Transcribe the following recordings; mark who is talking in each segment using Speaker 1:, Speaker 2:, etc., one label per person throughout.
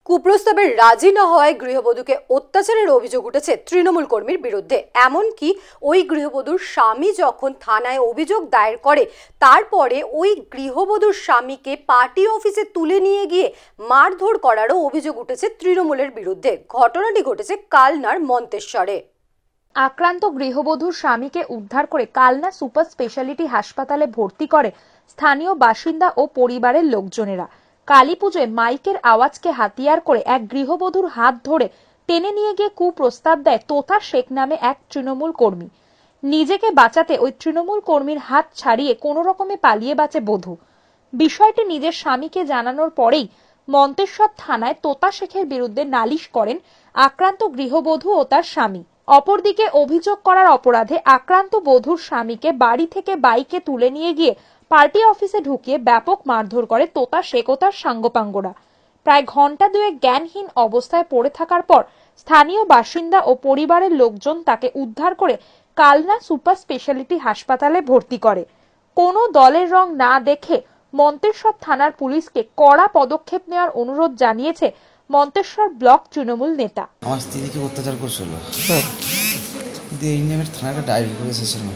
Speaker 1: কুপ্রস্তাবে রাজি না হওয়ায় গৃহবধূকে অত্যাচারের অভিযোগ উঠেছে তৃণমূল কর্মীর বিরুদ্ধে। এমনকি ওই গৃহবধূর স্বামী যখন থানায় অভিযোগ দায়ের করে, তারপরে ওই গৃহবধূর স্বামীকে পার্টি অফিসে তুলে নিয়ে গিয়ে মারধর করারও অভিযোগ উঠেছে তৃণমূলের বিরুদ্ধে। ঘটনাটি ঘটেছে কালনার মন্তেশ্বরে।
Speaker 2: আক্রান্ত গৃহবধূর স্বামীকে উদ্ধার করে কালনা সুপার স্পেশালিটি হাসপাতালে ভর্তি করে স্থানীয় বাসিন্দা ও পরিবারের লোকজনেরা। কালীপুজোয় মাইকের আওয়াজকে হাতিয়ার করে এক গৃহবধূর হাত ধরে টেনে নিয়ে গিয়ে কুপ্রস্তাব দেয় তোতা শেখ নামে এক তৃণমূল কর্মী। নিজেকে বাঁচাতে ওই তৃণমূল কর্মীর হাত ছাড়িয়ে কোনো রকমে পালিয়ে বাঁচে বধূ। বিষয়টি নিজের স্বামীকে জানানোর পরেই মন্তেশ্বর থানায় তোতা শেখের বিরুদ্ধে নালিশ করেন আক্রান্ত গৃহবধূ ও তার স্বামী। অপরদিকে অভিযোগ করার অপরাধে আক্রান্ত বধূর স্বামীকে বাড়ি থেকে বাইকে তুলে নিয়ে গিয়ে পার্টি অফিসে ঢুকিয়ে ব্যাপক মারধর করে তোতা শেখ ও তার সাঙ্গপাঙ্গরা। প্রায় ঘন্টা দুয়েক জ্ঞানহীন অবস্থায় পড়ে থাকার পর স্থানীয় বাসিন্দা ও পরিবারের লোকজন তাকে উদ্ধার করে কালনা সুপার স্পেশালিটি হাসপাতালে ভর্তি করে। কোনো দলের রং না দেখে মন্তেশ্বর থানার পুলিশকে কড়া পদক্ষেপ নেওয়ার অনুরোধ জানিয়েছে মন্তেশ্বর ব্লক তৃণমূল নেতা।
Speaker 3: আমার স্ত্রীকে অত্যাচার করছিল, এই নিয়ে আমি থানাকে ডায়েরি করে এসেছিলাম।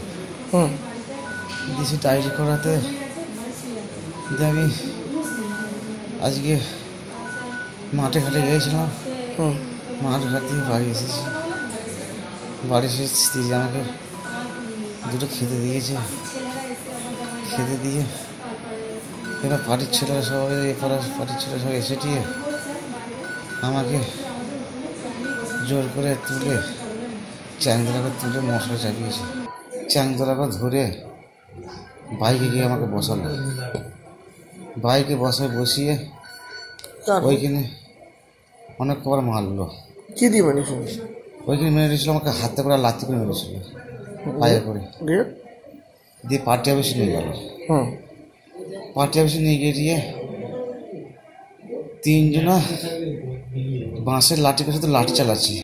Speaker 3: ডায়েরি করাতে আমি আজকে মাঠে ঘাটে গিয়েছিলাম। মাঠ ঘাট থেকে বাড়ি এসেছি। বাড়ি এসে স্ত্রী আমাকে দুটো খেতে দিয়েছে। খেতে দিয়ে এবার পার্টির ছেলেরা সবাই পার্টির ছেলেরা সবাই এসে দিয়ে আমাকে জোর করে তুলে চ্যাংদোলা তুলে মশলা চাপিয়েছে। চ্যাংদোলা ধরে বাইকে গিয়ে আমাকে বসালো। বাইকে বসিয়ে ওইখানে অনেক কবার মারলো।
Speaker 4: কি দিয়ে মেরেছিল?
Speaker 3: ওইখানে মেরে দিয়েছিল, আমাকে হাতে করে লাথি করে মেরেছিল, পায়ে করে দিয়ে পার্টি অফিসে নিয়ে গেল। পার্টি অফিসে নিয়ে গিয়ে তিনজনা বাঁশের লাঠি করে লাঠি চালাচ্ছি।